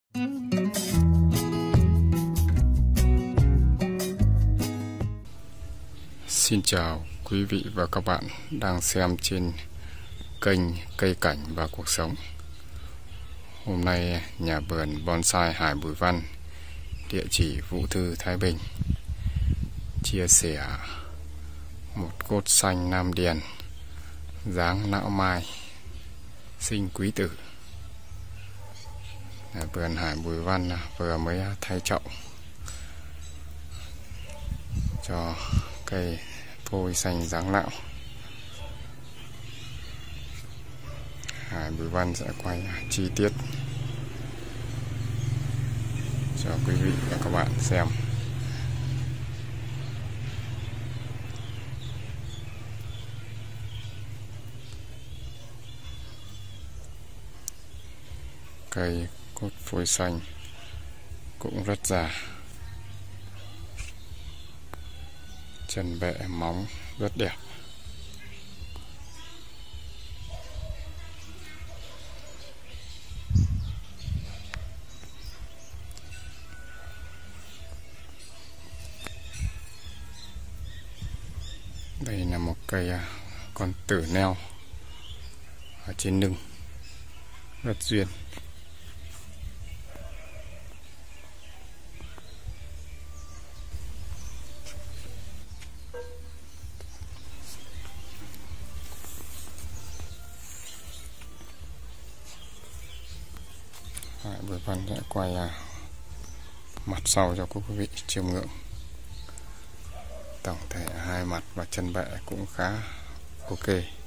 Xin chào quý vị và các bạn đang xem trên kênh Cây Cảnh và Cuộc Sống. Hôm nay nhà vườn bonsai Hải Bùi Văn, địa chỉ Vũ Thư, Thái Bình, chia sẻ một cốt xanh Nam Điền dáng não mai sinh quý tử. Nhà vườn Hải Bùi Văn vừa mới thay chậu cho cây phôi xanh dáng lão. Hải Bùi Văn sẽ quay chi tiết cho quý vị và các bạn xem. Cây cốt phôi xanh cũng rất già, chân bẹ móng rất đẹp. Đây là một cây con tử neo ở trên nưng, rất duyên. Bùi Văn sẽ quay mặt sau cho quý vị chiêm ngưỡng. Tổng thể hai mặt và chân bẹ cũng khá ok.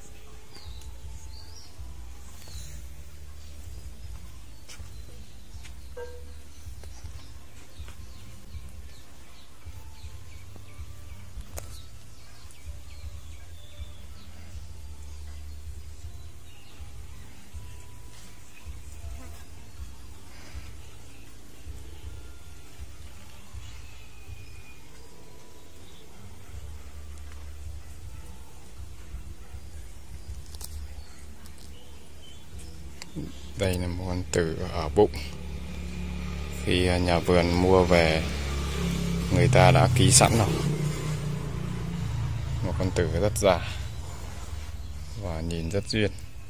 Đây là một con tử ở bụng. Khi nhà vườn mua về, người ta đã ký sẵn rồi. Một con tử rất già và nhìn rất duyên.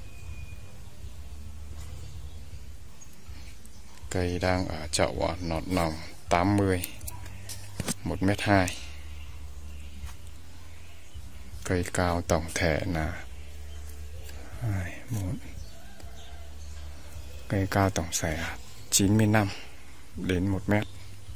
Cây đang ở chậu nọt nòng 80, 1m2. Cây cao tổng thể là 2, 4. Cây cao tổng thể 95 đến 1 mét.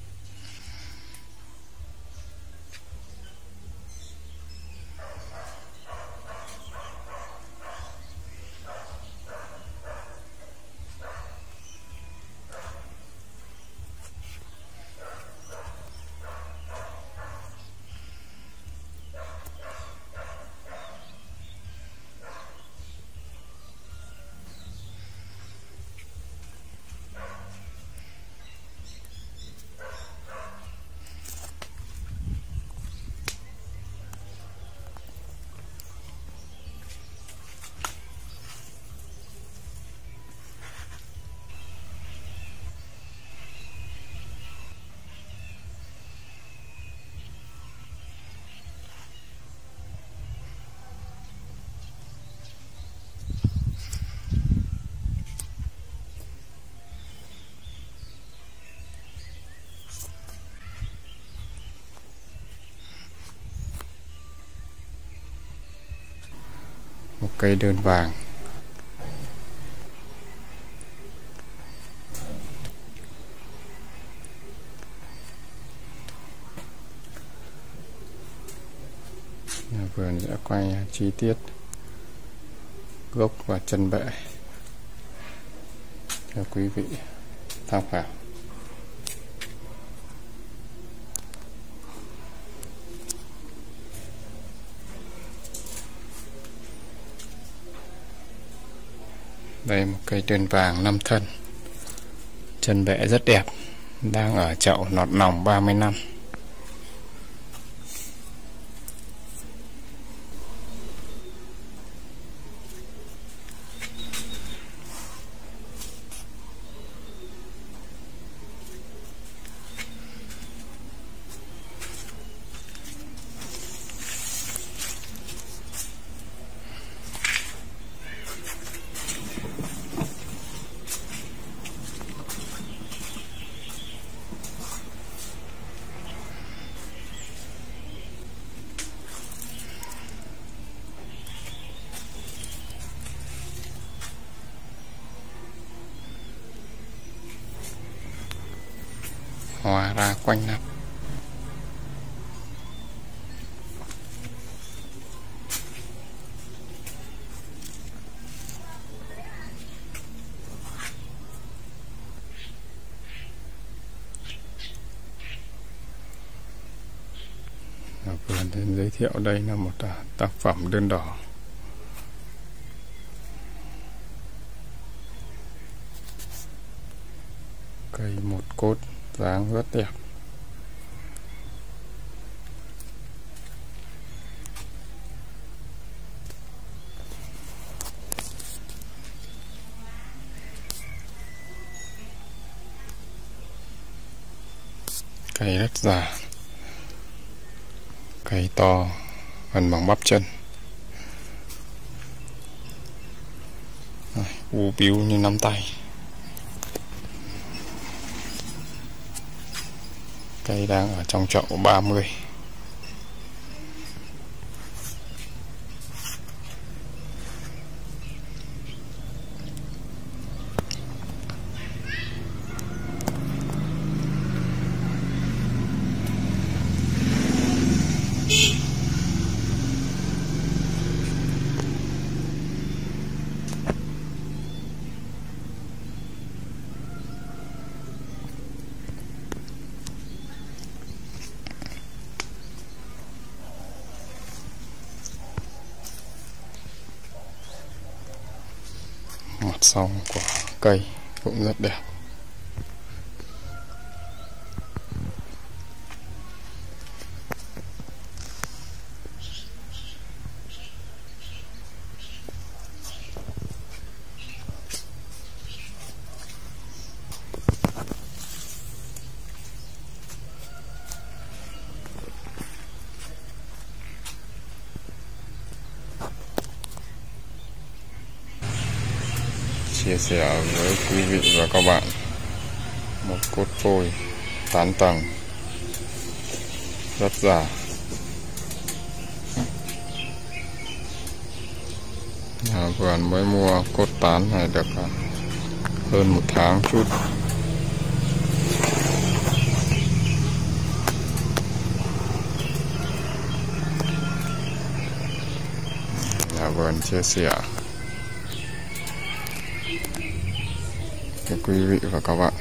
Một cây đơn vàng. Nhà vườn sẽ quay chi tiết gốc và chân bẹ cho quý vị tham khảo. Đây một cây đơn vàng 5 thân, chân bẹ rất đẹp, đang ở chậu nọt nòng 30 năm. hoa ra quanh năm. Vườn xin giới thiệu đây là một tác phẩm đơn đỏ. Cây một cốt dáng rất đẹp. Cây rất già, cây to gần bằng bắp chân, u bíu như nắm tay. Cây đang ở trong chậu 30. Mặt sau của cây cũng rất đẹp. Chia sẻ với quý vị và các bạn một cốt phôi tán tầng rất già. Nhà vườn mới mua cốt tán này được hơn 1 tháng chút. Nhà vườn chia sẻ với quý vị và các bạn.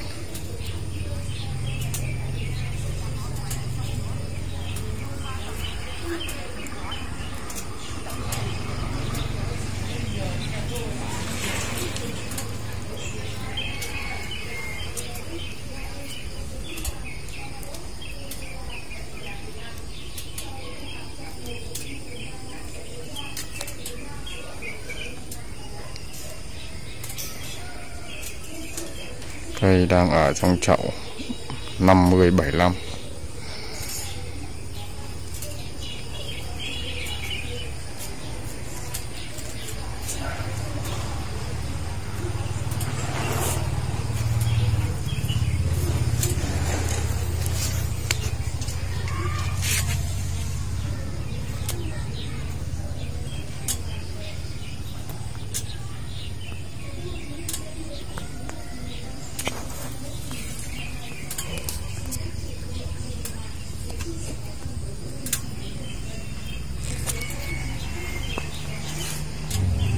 Cây đang ở trong chậu 50-75.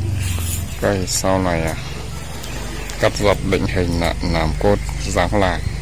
Cây sau này cắt dọc định hình lại làm cốt dáng làng.